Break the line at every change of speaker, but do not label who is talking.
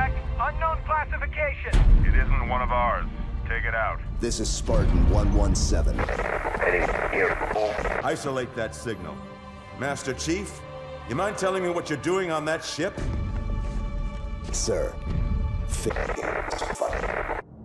Contact, unknown classification.
It isn't one of ours. Take it out.
This is Spartan 117.
Isolate that signal. Master Chief, you mind telling me what you're doing on that ship?
Sir.